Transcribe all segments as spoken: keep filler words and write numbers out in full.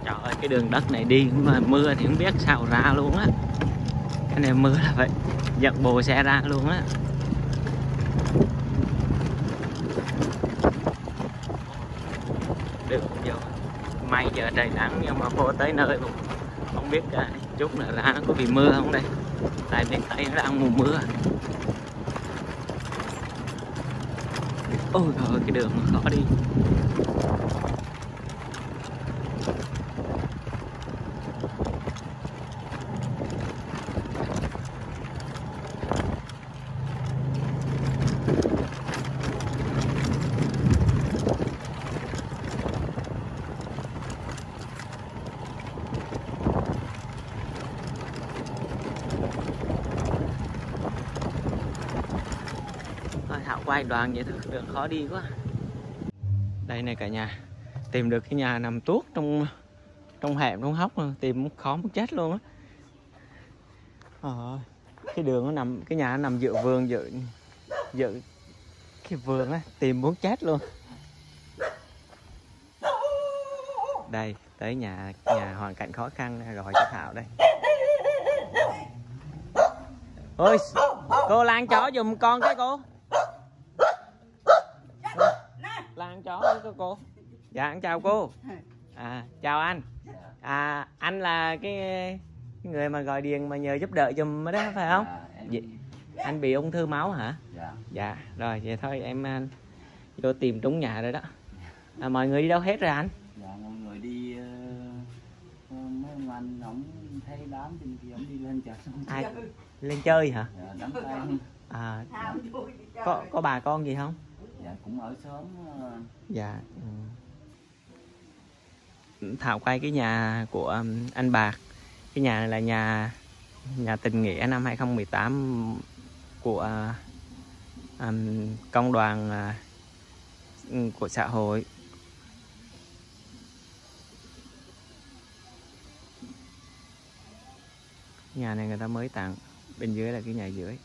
Trời ơi, cái đường đất này đi mà mưa thì không biết sao ra luôn á. Cái này mưa là phải dẫn bộ xe ra luôn á. Được vô. May giờ trời nắng nhưng mà vô tới nơi cũng không biết chút nữa là nó có bị mưa không đây. Tại miền Tây nó đang mùa mưa. Ôi trời ơi, cái đường nó khó đi. Thảo quay đoàn vậy thôi, đường khó đi quá. Đây này cả nhà, tìm được cái nhà nằm tuốt trong trong hẻm trong hốc, tìm khó muốn chết luôn á. Ờ, cái đường nó nằm, cái nhà nó nằm giữa vườn, giữa giữa cái vườn á, tìm muốn chết luôn. Đây tới nhà nhà hoàn cảnh khó khăn gọi cho Thảo đây. Ôi cô lang chó giùm con cái cô. Lang chó với cô cô. Dạ chào cô. À chào anh. À anh là cái người mà gọi điện mà nhờ giúp đỡ giùm đó phải không? Dạ, em... Anh bị ung thư máu hả? Dạ. Dạ rồi vậy thôi em vô tìm trúng nhà rồi đó. À, mọi người đi đâu hết rồi anh? Dạ mọi người đi uh, mấy ông anh ổng thấy đám trên kia ổng đi lên chợ xong. Ai lên chơi hả? Dạ đám tang. À có có bà con gì không? Dạ cũng ở xóm. Uh... Dạ. Ừ. Thảo quay cái nhà của anh Bạc. Cái nhà này là nhà nhà tình nghĩa năm hai không một tám của um, công đoàn uh, của xã hội. Nhà này người ta mới tặng, bên dưới là cái nhà dưới.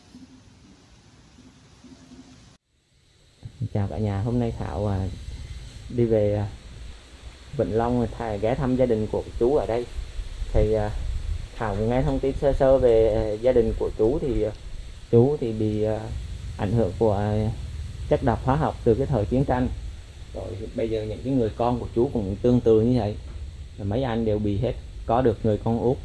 Chào cả nhà, hôm nay Thảo uh, đi về uh, Vĩnh Long thầy ghé thăm gia đình của chú ở đây. Thì uh, Thảo nghe thông tin sơ sơ về uh, gia đình của chú thì uh, chú thì bị uh, ảnh hưởng của uh, chất độc hóa học từ cái thời chiến tranh. Rồi bây giờ những cái người con của chú cũng tương tự như vậy. Mấy anh đều bị hết, có được người con út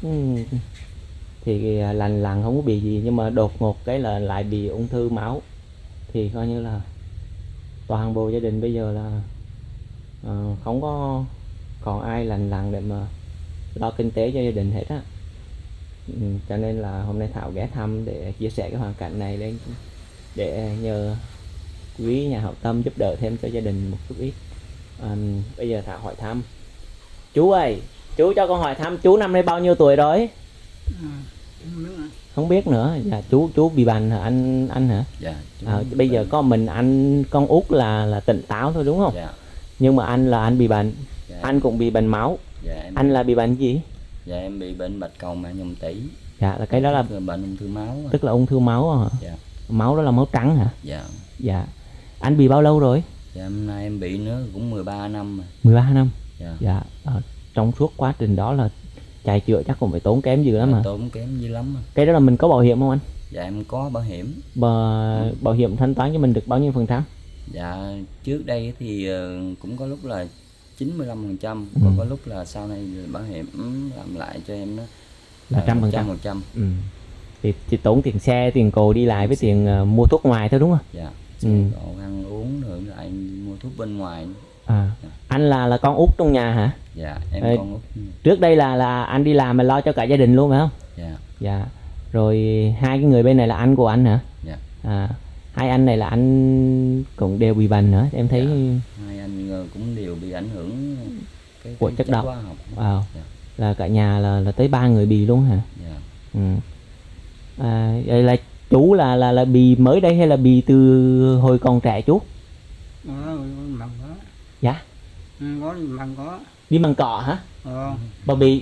thì lành lặn không có bị gì, nhưng mà đột ngột cái là lại bị ung thư máu. Thì coi như là toàn bộ gia đình bây giờ là uh, không có còn ai lành lặn để mà lo kinh tế cho gia đình hết á. Ừ, cho nên là hôm nay Thảo ghé thăm để chia sẻ cái hoàn cảnh này lên, để nhờ quý nhà hảo tâm giúp đỡ thêm cho gia đình một chút ít. À, bây giờ Thảo hỏi thăm chú ơi, chú cho con hỏi thăm chú năm nay bao nhiêu tuổi rồi? À, không biết nữa. Dạ chú chú bị bệnh hả anh anh hả? Dạ. À, bây giờ có mình anh con út là là tỉnh táo thôi đúng không? Dạ. Nhưng mà anh là anh bị bệnh. Dạ. Anh cũng bị bệnh máu. Dạ, em... Anh là bị bệnh gì? Dạ em bị bệnh bạch cầu màng nhom tủy. Dạ là cái đó là bệnh ung thư máu. Tức là ung thư máu hả? Dạ. Máu đó là máu trắng hả? Dạ. Dạ. Anh bị bao lâu rồi? Dạ hôm nay em bị nữa cũng mười ba năm rồi. mười ba năm. Dạ. Dạ. À, trong suốt quá trình đó là chạy chữa chắc cũng phải tốn kém dữ lắm dạ, hả? Tốn kém dữ lắm. Cái đó là mình có bảo hiểm không anh? Dạ em có bảo hiểm. Bà, ừ. Bảo hiểm thanh toán cho mình được bao nhiêu phần trăm? Dạ trước đây thì cũng có lúc là chín mươi lăm phần trăm, ừ. còn có lúc là sau này bảo hiểm làm lại cho em đó là trăm phần trăm. một trăm. Ừ. Thì, thì tốn tiền xe, tiền cồ đi lại với tiền uh, mua thuốc ngoài thôi đúng không? Dạ. Ừ. Còn ăn uống rồi lại mua thuốc bên ngoài. À. Dạ. Anh là là con út trong nhà hả? Dạ em Ê, con út. Trước đây là là anh đi làm mà lo cho cả gia đình luôn phải không? Dạ. Dạ. Rồi hai cái người bên này là anh của anh hả? Dạ. À, hai anh này là anh cũng đều bị bệnh hả? Em thấy dạ. Hai anh cũng đều bị ảnh hưởng cái, của cái chất độc. Học. Wow. Dạ. Là cả nhà là là tới ba người bị luôn hả? Dạ. Ừ. À, vậy là chú là là là bị mới đây hay là bị từ hồi còn trẻ chú? Ờ, bằng có. Dạ. Ừ, có bằng có. Đi bằng cọ hả? Ờ. Bà bị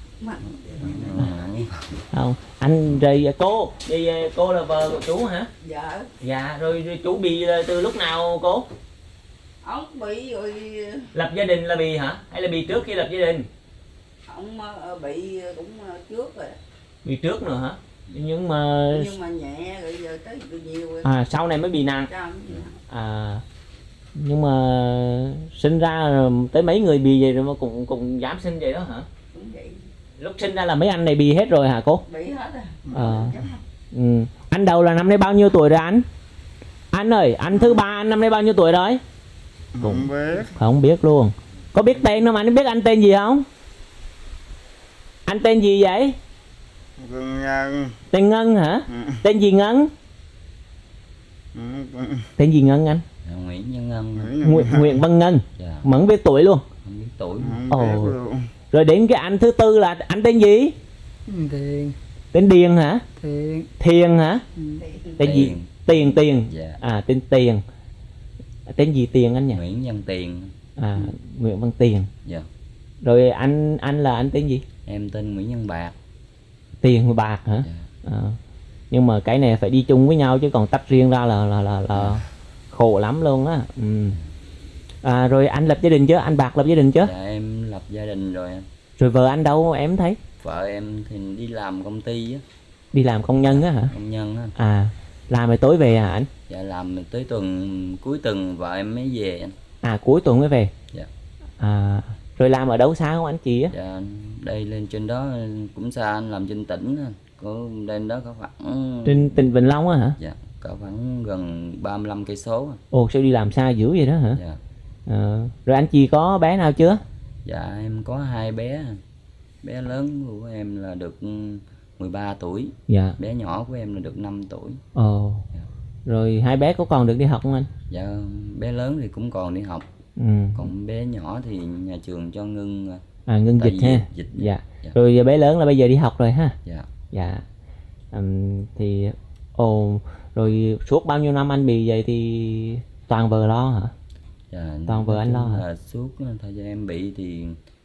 Ừ. không? Anh rồi cô, đi cô là vợ của chú hả? Dạ. Dạ rồi, rồi chú bị từ lúc nào cô? Ông bị rồi. Lập gia đình là bị hả? Hay là bị trước khi lập gia đình? Ông ờ, bị cũng ờ, trước rồi. Bị trước nữa hả? Nhưng mà Nhưng mà nhẹ rồi giờ tới bị nhiều rồi. à sau này mới bị nặng. Sao không vậy? À nhưng mà sinh ra tới mấy người bị vậy rồi mà cũng cũng dám sinh vậy đó hả? Cũng vậy. Lúc sinh ra là mấy anh này bị hết rồi hả cô? Bị hết rồi. Ờ. Ừ. Anh đầu là năm nay bao nhiêu tuổi rồi anh? Anh ơi, anh thứ ba anh năm nay bao nhiêu tuổi rồi? Không biết. Không biết luôn. Có biết tên không anh? Biết anh tên gì không? Anh tên gì vậy? Ngân Nhân. Tên Ngân hả? Ừ. Tên gì Ngân? Ừ. Tên gì Ngân anh? À, Nguyễn Nhân Ngân. Nguyễn, Nguyễn Văn Ngân. Dạ. Mà không biết tuổi luôn. Không biết tuổi. Không biết Ồ. luôn. Rồi đến cái anh thứ tư là anh tên gì? Tiền. Tên Điền hả? Tiền. Thiền hả? Tên gì? Tiền Tiền. Dạ. À tên Tiền. Tên gì Tiền anh nhỉ? Nguyễn Văn Tiền. À Nguyễn Văn Tiền. Dạ. Rồi anh anh là anh tên gì? Em tên Nguyễn Văn Bạc. Tiền Bạc hả? Dạ. À. Nhưng mà cái này phải đi chung với nhau chứ còn tách riêng ra là là là, là khổ lắm luôn á. Ừ. À, rồi anh lập gia đình chưa? Anh Bạc lập gia đình chưa? Dạ em lập gia đình rồi. Rồi vợ anh đâu em thấy? Vợ em thì đi làm công ty á. Đi làm công nhân á hả? Công nhân á. À làm rồi tối về hả anh? Dạ làm tới tuần cuối tuần vợ em mới về anh. À cuối tuần mới về. Dạ. À rồi làm ở đâu xa không anh chị á? Dạ đây lên trên đó cũng xa anh, làm trên tỉnh á. Có lên đó có khoảng Trên tỉnh Vĩnh Long á hả? dạ có khoảng gần ba mươi lăm cây số. Ồ sao đi làm xa dữ vậy đó hả? Dạ. À, rồi anh chị có bé nào chưa? Dạ em có hai bé. Bé lớn của em là được mười ba tuổi. Dạ. Bé nhỏ của em là được năm tuổi. Ồ. Dạ. Rồi hai bé có còn được đi học không anh? Dạ bé lớn thì cũng còn đi học. Ừ. Còn bé nhỏ thì nhà trường cho ngưng. À ngưng tại dịch vì ha. dịch. Dạ. Dạ. Rồi giờ bé lớn là bây giờ đi học rồi ha. Dạ. Dạ. Ừm, thì ồ rồi suốt bao nhiêu năm anh bị vậy thì toàn vợ lo hả? Dạ, Toàn vợ anh lo hả? là suốt thời gian em bị thì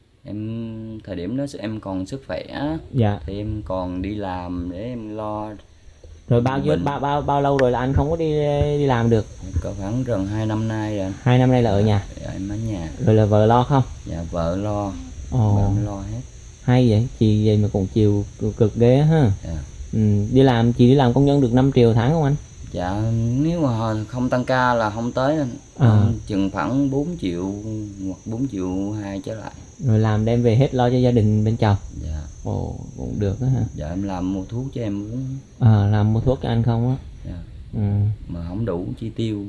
em thời điểm đó em còn sức khỏe Dạ. thì em còn đi làm để em lo. Rồi bao nhiêu Mình- bao bao bao lâu rồi là anh không có đi đi làm được? Có khoảng gần hai năm nay rồi. Hai năm nay là ở nhà. Dạ, em ở nhà. Rồi là vợ lo không? Dạ vợ lo. Ồ. Vợ em lo hết. Hay vậy, chị vậy mà cũng chịu cực, cực ghê ha. Dạ. Ừ, đi làm chị đi làm công nhân được năm triệu tháng không anh? Dạ nếu mà không tăng ca là không tới anh. À. Chừng khoảng bốn triệu hoặc bốn triệu hai trở lại. Rồi làm đem về hết lo cho gia đình bên chồng. Dạ. Ồ cũng được đó hả? Dạ em làm mua thuốc cho em uống. À, làm mua thuốc cho anh không á? Dạ. Ừ. Mà không đủ chi tiêu.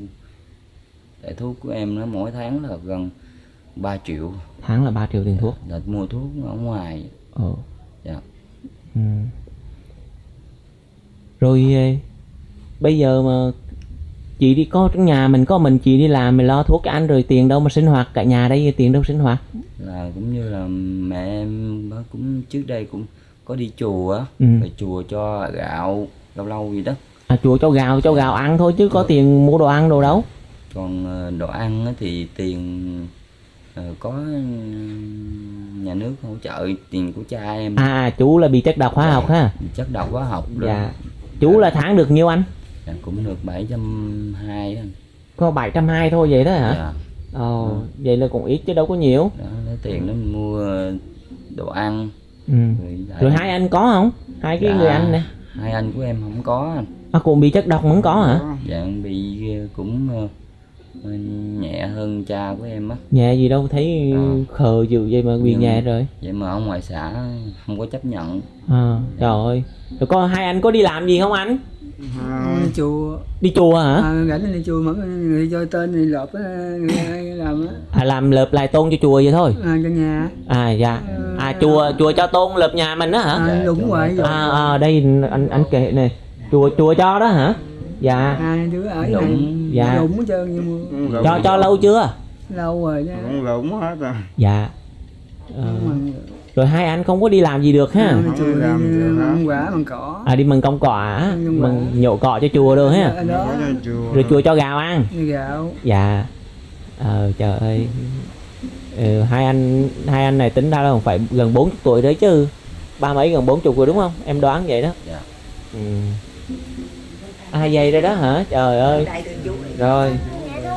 Tại thuốc của em nó mỗi tháng là gần ba triệu. Tháng là ba triệu tiền thuốc. Là mua thuốc ở ngoài. Ồ. Dạ. Ừ. Rồi eh, bây giờ mà chị đi có trong nhà mình có mình chị đi làm mình lo thuốc cho anh rồi tiền đâu mà sinh hoạt, cả nhà đây tiền đâu sinh hoạt? Là cũng như là mẹ em bác cũng trước đây cũng có đi chùa á. Ừ. Về chùa cho gạo lâu lâu gì đó. À chùa cho gạo cho gạo ăn thôi chứ có tiền mua đồ ăn đồ đâu. Còn ờ, đồ ăn á thì tiền ờ, có ừ, nhà nước hỗ trợ tiền của cha em. À chú là bị chất độc hóa học ha. Chất độc hóa học rồi. Dạ. Chú là tháng được nhiêu anh? Dạ, cũng được bảy trăm hai mươi. Có bảy trăm hai mươi thôi vậy đó hả? Dạ. Ồ, vậy là cũng ít chứ đâu có nhiều. Đó, lấy tiền đó mình mua đồ ăn. Ừ. Rồi, lại- Rồi hai anh có không? Hai cái Dạ, người anh này. hai anh của em không có anh. À cũng bị chất độc mà không có hả? Dạ bị cũng ờ, ờ, nhẹ hơn cha của em á. Nhẹ gì đâu thấy À. khờ dữ vậy mà bị Nhưng- nhẹ rồi. Vậy mà ở ngoài xã không có chấp nhận. À, trời ơi. Rồi có hai anh có đi làm gì không anh? Đi chùa. Đi chùa hả? À, rảnh đi chùa mà người cho tên thì lọp á, người ai làm á. À làm lợp lại tôn cho chùa vậy thôi. À, cho nhà. À dạ. À chùa chùa cho tôn lợp nhà mình đó hả? À, đúng rồi. À, à đây anh anh kể này. Chùa chùa cho đó hả? Dạ. Hai đứa ở Lũng. này. Dạ. Lũng hết trơn nhưng mà Cho cho lâu chưa? lâu rồi chứ. Cũng lũng hết rồi. Dạ. Ờ, Mà rồi hai anh không có đi làm gì được ha? đi chùa Không làm đi được hả? măng quả bằng cỏ. À đi mừng công quả, Mừng mừng quả. nhổ cọ cho chùa được ha. Ở đó Có cho chùa. Rồi chùa cho gạo ăn. đi gạo. Dạ. Ờ trời ơi. Ừ, hai anh hai anh này tính ra là phải gần bốn mươi tuổi đấy chứ. Ba mấy gần bốn mươi rồi đúng không? Em đoán vậy đó. Dạ. Ừ. À vậy rồi đó hả? Trời ơi. Đây thưa chú. Rồi. Dạ thưa chú.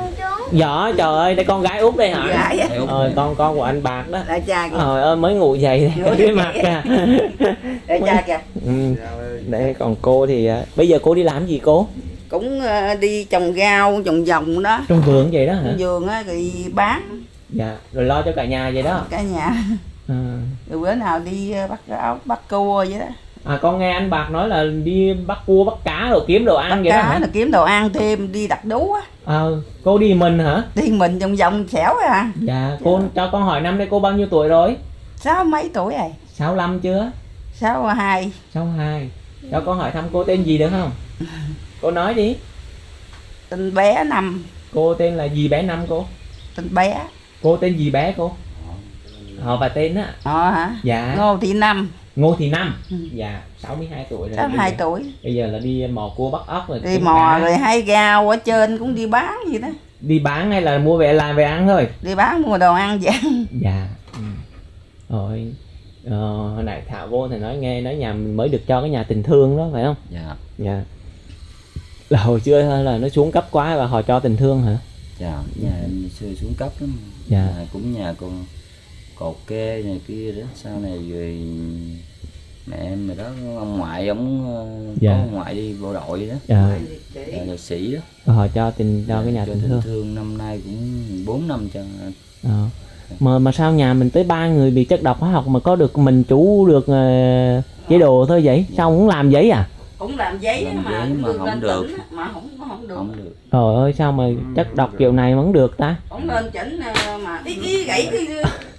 Võ, trời ơi, đây con gái út đây hả? Gái á. Ờ, con con của anh Bạc đó. Là cha kìa. Trời ơi, mới ngủ dậy cái mặt kìa. Để cha kìa. Ừ. Đấy, còn cô thì à, bây giờ cô đi làm gì cô? Cũng ờ, đi trồng rau, trồng vòng đó. Trong vườn vậy đó hả? Vườn á rồi bán Dạ, rồi lo cho cả nhà vậy đó. cả nhà. À. Rồi bữa nào đi ờ, bắt áo, bắt cua vậy đó. À, con nghe anh Bạc nói là đi bắt cua, bắt cá rồi kiếm đồ ăn Bắt vậy đó cá hả? là kiếm đồ ăn thêm, đi đặt đú á. Ờ, cô đi mình hả? Đi mình vòng vòng xẻo à. Dạ, cô cho con hỏi năm nay cô bao nhiêu tuổi rồi? Sáu mấy tuổi rồi. sáu lăm chưa? Sáu hai. sáu hai. Cho con hỏi thăm cô tên gì được không? Cô nói đi. Tên bé Năm. Cô tên là gì bé Năm cô? Tên bé. Cô tên gì bé cô? Họ và tên á. Ờ hả? Dạ. Ngô Thị Năm. Ngô Thị Năm. Ừ. Dạ, sáu mươi hai tuổi rồi. Sáu hai Bây giờ- tuổi. Bây giờ là đi mò cua bắt ốc rồi. Đi kiếm mò cá. rồi hay rau ở trên cũng đi bán gì đó. Đi bán hay là mua về làm về ăn thôi? Đi bán mua đồ ăn vậy. Dạ. Ừ. Rồi. Ờ, hồi nãy Thảo vô thì nói nghe nói nhà mình mới được cho cái nhà tình thương đó phải không? Dạ. Dạ. Là hồi xưa là nó xuống cấp quá và họ cho tình thương hả? Dạ, nhà em xưa xuống cấp lắm. Dạ. Nhà cũng nhà còn cột kê này kia đó, sau này rồi mẹ em rồi đó, ông ngoại ông ờ, Dạ. có ông ngoại đi bộ đội đó, Dạ. là liệt sĩ đó. Rồi họ cho tình cho cái nhà Cho tình thương. thương năm nay cũng bốn năm cho. Ờ. Mà mà sao nhà mình tới ba người bị chất độc hóa học mà có được mình chủ được uh, chế độ thôi vậy? Sao không làm giấy à? Cũng làm giấy Làm mà, giấy mà đưa không lên được. tỉnh á, mà không không được. Không được. Trời ơi sao mà chất độc kiểu này vẫn được ta? Không lên chỉnh ờ, mà ý, ý gãy đi.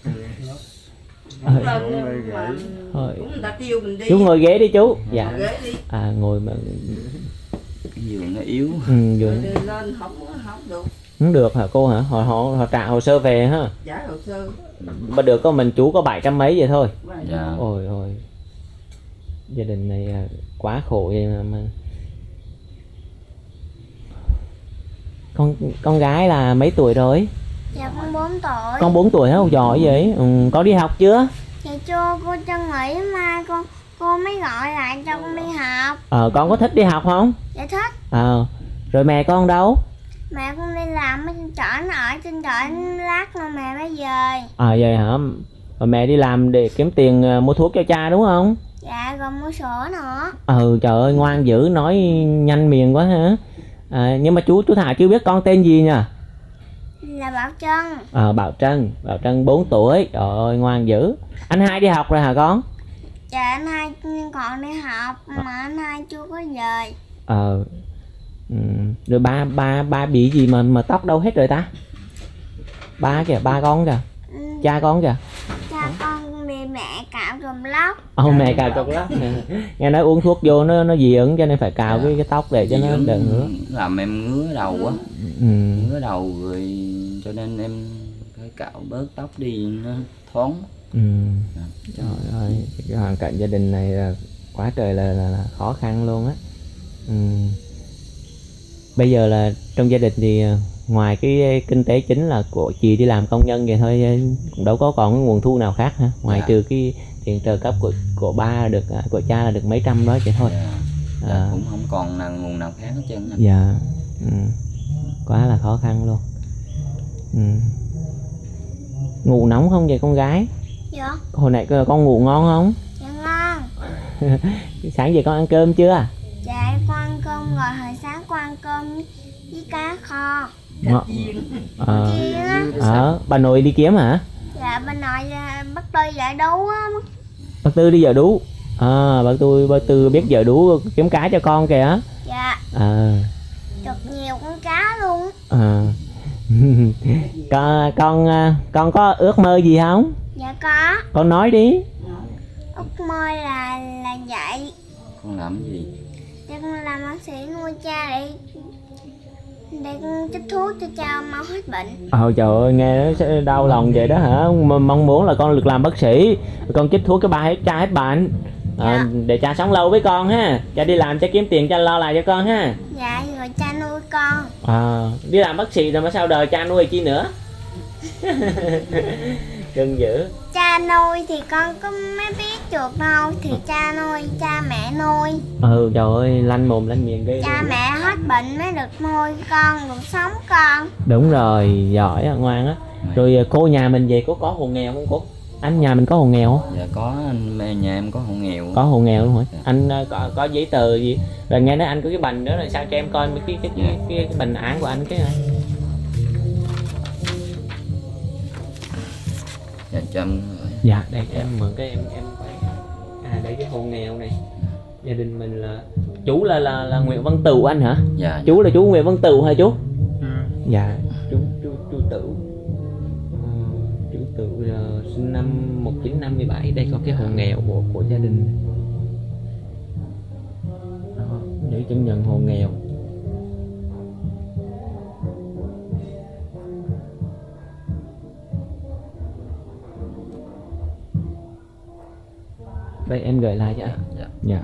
Ờ. Không lên mà Thôi. cũng người ta kêu mình đi. Chú ngồi ghế đi chú. Dạ. Ngồi ghế đi. À ngồi mà Cái giường nó yếu. ừ, Rồi vừa. đi lên không không được. Không được hả cô hả? Họ họ họ trả hồ sơ về ha. Trả hồ sơ. Mà được có mình chú có bảy trăm mấy vậy thôi. Dạ. Ôi ôi. Gia đình này à, quá khổ vậy mà, mà. Con con gái là mấy tuổi rồi? Dạ con bốn tuổi. Con bốn tuổi hả? Giỏi vậy. Ừ, có đi học chưa? Dạ chưa, cô cho nghỉ mai con cô mới gọi lại cho con đi học. Ờ con có thích đi học không? Dạ thích. Ờ. Rồi mẹ con đâu? Mẹ con đi làm ở trên chợ, nó ở trên chợ lát nữa mẹ mới về. À vậy hả? Rồi mẹ đi làm để kiếm tiền à, mua thuốc cho cha đúng không? Dạ rồi mua sữa nữa. Ừ trời ơi ngoan dữ, nói nhanh miệng quá hả? À, nhưng mà chú chú Thảo chưa biết con tên gì nha. Là Bảo Trân. Ờ Bảo Trân, Bảo Trân bốn tuổi. Trời ơi ngoan dữ. Anh hai đi học rồi hả con? Dạ anh hai còn đi học mà anh hai chưa có về. Ờ. Ừ. Rồi ba ba ba bị gì mà mà tóc đâu hết rồi ta? Ba kìa, ba con kìa. Ừ, Cha con kìa. cha con bị mẹ cạo trùm lóc. Ồ mẹ cào chọc lắm. Nghe nói uống thuốc vô nó nó dị ứng cho nên phải cào cái cái tóc để cho Dị nó ứng đỡ ngứa. làm em ngứa đầu quá. Ừ. Ngứa đầu rồi cho nên em phải cạo bớt tóc đi nó thoáng. Ừ. Trời ơi, cái hoàn cảnh gia đình này là quá trời là, là, là khó khăn luôn á. Ừ. Bây giờ là trong gia đình thì ngoài cái kinh tế chính là của chị đi làm công nhân vậy thôi, cũng đâu có còn cái nguồn thu nào khác hả? Ngoài Dạ. trừ cái tiền trợ cấp của của ba được của cha là được mấy trăm đó vậy thôi. Dạ. Dạ, À. cũng không còn là nguồn nào khác hết trơn. Dạ. Ừ. Quá là khó khăn luôn. Ừ. Ngủ nóng không vậy con gái? Dạ. Hồi nãy con ngủ ngon không? Dạ ngon. Sáng giờ con ăn cơm chưa? Dạ con ăn cơm rồi, hồi sáng con ăn cơm với cá kho. Ngọ- Ờ. Chiên á. Ờ, bà nội đi kiếm hả? Dạ bên nội à, bắt tôi giải đấu á. Bác Tư đi giờ đú. À, bác tôi bác Tư biết giờ đú kiếm cá cho con kìa. Dạ. À. Được nhiều con cá luôn. À. con con con có ước mơ gì không? Dạ có. Con nói đi. Ước mơ là là vậy. Con làm cái gì? Để con làm bác sĩ nuôi cha để để con chích thuốc cho cha mau hết bệnh. Ờ trời ơi nghe nó sẽ đau lòng vậy đó hả? M mong muốn là con được làm bác sĩ, con chích thuốc cho ba hết cha hết bệnh. À, Dạ. để cha sống lâu với con ha. Cha đi làm cha kiếm tiền cha lo lại cho con ha. Dạ rồi cha nuôi con. À, đi làm bác sĩ rồi mà sao đời cha nuôi chi nữa. Cưng dữ. Cha nuôi thì con có mới biết chuột đâu, thì cha nuôi, cha mẹ nuôi. Ừ trời ơi, lanh mồm lanh miệng ghê. Cha mẹ hết bệnh mới được nuôi con, được sống con. Đúng rồi, giỏi á, ngoan á. Rồi cô nhà mình về có có hộ nghèo không cô? Anh nhà mình có hộ nghèo không? Dạ có, anh nhà em có hộ nghèo. Có hộ nghèo luôn hả? Dạ. Anh uh, có có giấy tờ gì? Rồi nghe nói anh có cái bành đó, rồi sao cho em coi mấy cái cái, cái, cái, cái, cái bành án của anh cái này. Dạ chăm. Dạ, đây em mượn cái em em quay. À đây cái hộ nghèo này. Gia đình mình là chú là là là Nguyễn Văn Tửu anh hả? Dạ. Chú là chú Nguyễn Văn Tửu hả chú? Ừ. Dạ, chú chú chú Tửu. Ờ, chú Tửu là sinh năm một nghìn chín trăm năm mươi bảy. Đây có cái hộ nghèo của của gia đình. Đó, để chứng nhận hộ nghèo. Đây em gửi lại cho anh. Dạ. Dạ.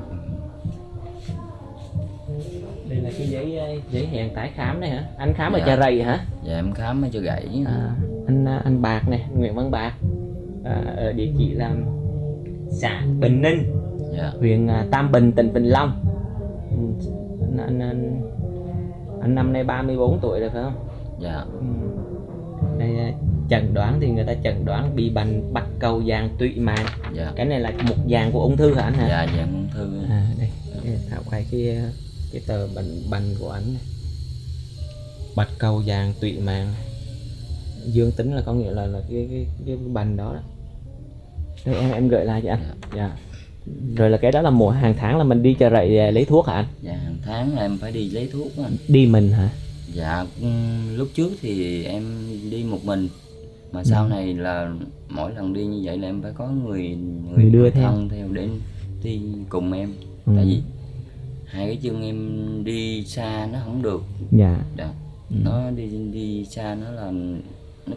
Đây là cái giấy giấy hẹn tái khám này hả? Anh khám ở Dạ. Chợ Rầy hả? Dạ em khám ở Chợ Gãy. À, anh anh Bạc này, Nguyễn Văn Bạc. À, ở địa chỉ là xã Bình Ninh, Dạ. huyện à, Tam Bình, tỉnh Vĩnh Long. Ừ, anh, anh, anh, anh năm nay ba mươi bốn tuổi rồi phải không? Dạ. Ừ. Đây à, chẩn đoán thì người ta chẩn đoán bị bệnh bạch cầu vàng tụy màng. Dạ. Cái này là một dạng của ung thư hả anh hả? Dạ dạng ung thư. À đây, đây Thảo quay cái cái tờ bệnh bệnh của anh này. Bạch cầu vàng tụy màng. Dương tính là có nghĩa là là cái cái cái bệnh đó đó. Đây em em gửi lại cho anh. Dạ. Rồi là cái đó là mỗi hàng tháng là mình đi Chợ Rẫy lấy thuốc hả anh? Dạ hàng tháng em phải đi lấy thuốc anh. Đi mình hả? Dạ lúc trước thì em đi một mình, mà sau Ừ. này là mỗi lần đi như vậy là em phải có người Người người đưa theo. thân theo để đi cùng em. Ừ. Tại vì hai cái chân em đi xa nó không được. Dạ. Dạ. Ừ. Nó đi đi xa nó là nó,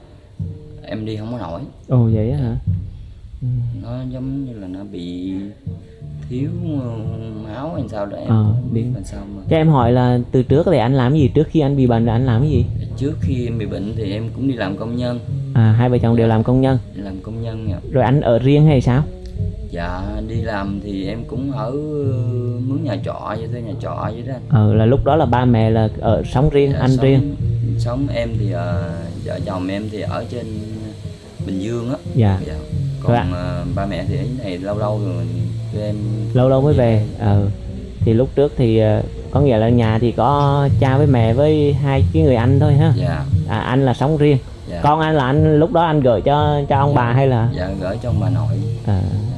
em đi không có nổi. Ồ vậy á hả? Ừ. Nó giống như là nó bị thiếu máu hay sao đó em Ờ, không biết đi. làm sao mà. Cho em hỏi là từ trước thì anh làm cái gì? Trước khi anh bị bệnh là anh làm cái gì? Trước khi em bị bệnh thì em cũng đi làm công nhân. À hai vợ chồng đều làm công nhân. Đi làm công nhân nha. Rồi anh ở riêng hay sao? Dạ đi làm thì em cũng ở mướn nhà trọ vậy, thuê nhà trọ vậy đó anh. Ờ là lúc đó là ba mẹ là ở sống riêng, Dạ, anh sống, riêng. Sống em thì uh, vợ chồng em thì ở trên Bình Dương á. Dạ. Dạ. Còn Rồi. uh, ba mẹ thì ở này lâu lâu rồi tụi em Lâu lâu mới về. Ờ thì lúc trước thì ờ, có nghĩa là nhà thì có cha với mẹ với hai cái người anh thôi ha. dạ À, anh là sống riêng. dạ Con anh là anh lúc đó anh gửi cho cho ông Dạ. bà hay là? dạ gửi cho ông bà nội. À.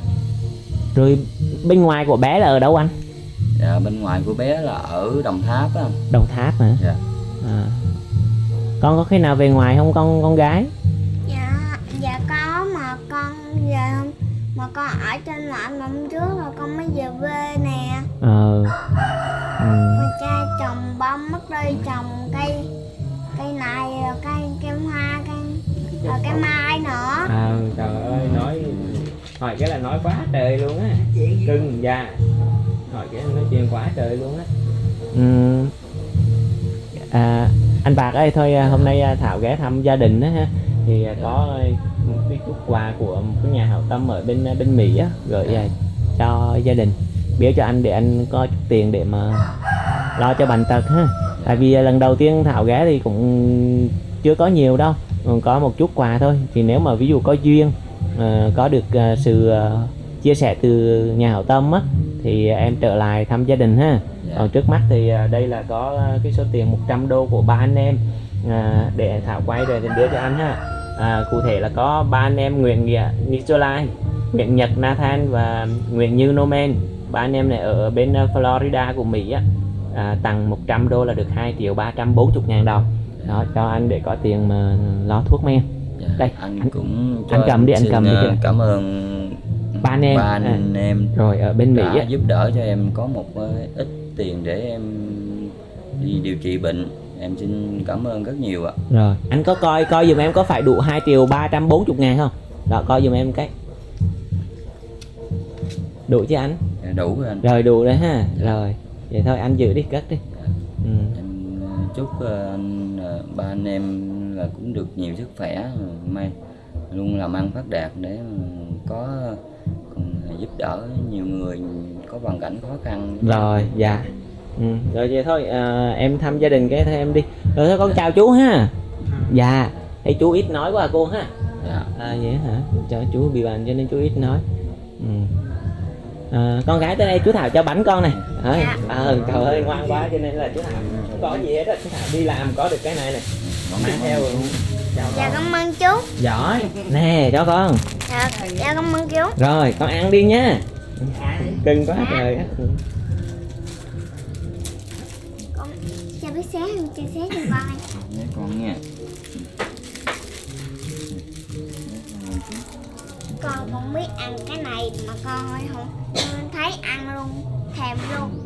Rồi bên ngoài của bé là ở đâu anh? Dạ bên ngoài của bé là ở Đồng Tháp á. Đồng Tháp hả? Dạ. À. Con có khi nào về ngoài không con con gái? Dạ, dạ có mà con về không. Mà con ở trên loại năm trước rồi con mới về quê nè. Ờ. Ừ. Mà cha trồng bông mất đi, trồng cây cây này rồi cây cây hoa, cây rồi cây mai nữa. À, trời ơi nói hỏi cái là nói quá trời luôn á. Cưng dạ. Hỏi cái nói chuyện quá trời luôn á. Ừ. À, anh Bạc ơi thôi hôm nay Thảo ghé thăm gia đình á ha, thì có một cái chút quà của một cái nhà hảo tâm ở bên bên Mỹ á gửi về cho gia đình, biếu cho anh để anh có chút tiền để mà lo cho bệnh tật ha. Tại vì lần đầu tiên Thảo ghé thì cũng chưa có nhiều đâu, còn có một chút quà thôi. Thì nếu mà ví dụ có duyên uh, có được uh, sự uh, chia sẻ từ nhà hảo tâm á thì em trở lại thăm gia đình ha. Dạ. Còn trước mắt thì uh, đây là có uh, cái số tiền một trăm đô của ba anh em uh, để Thảo quay rồi thì đưa cho anh ha. À, cụ thể là có ba anh em Nguyễn Nghĩa Nicolai, Nguyễn Nhật Nathan và Nguyễn Như Nomen. Ba anh em này ở bên uh, Florida của Mỹ á. À, tặng một trăm đô là được hai triệu ba trăm bốn mươi ngàn đồng đó cho anh để có tiền mà lo thuốc men. Dạ. Đây anh, anh cũng cho anh cầm đi, anh xin, cầm đi uh, kìa. cảm ơn Ba anh em. ba anh À. em Rồi ở bên Mỹ đã á. giúp đỡ cho em có một uh, ít tiền để em đi điều trị bệnh. Em xin cảm ơn rất nhiều ạ. Rồi anh có coi coi dùm em có phải đủ hai triệu ba trăm bốn mươi ngàn không? Đó coi dùm em cái. Đủ chứ anh? Dạ, đủ rồi anh. Rồi đủ đấy ha. Rồi vậy thôi anh giữ đi, cất đi. Ừ. Em uh, chúc uh, anh uh, ba anh em là cũng được nhiều sức khỏe, uh, may uh, luôn làm ăn phát đạt để có giúp đỡ nhiều người có hoàn cảnh khó khăn. Rồi, dạ. Ừ, rồi vậy thôi, à, em thăm gia đình cái thôi em đi. Rồi thôi con chào chú ha. Dạ, thấy chú ít nói quá à cô ha. Dạ. À vậy hả? Cho chú bị bệnh cho nên chú ít nói. Ừ. À, con gái tới đây chú Thảo cho bánh con này. À, à, trời ơi ngoan quá cho nên là chú Thảo không có gì hết á. Chú Thảo đi làm có được cái này này. Mang theo rồi. Chào Dạ con. cảm ơn chú. Giỏi. Nè cho con. Dạ, dạ cảm ơn chú. Rồi con ăn đi nha. Cưng quá trời á. Con cho biết xé không? Cho xé cho con anh. Nhớ con nha. Con không biết ăn cái này mà con ơi không con thấy ăn luôn thèm luôn.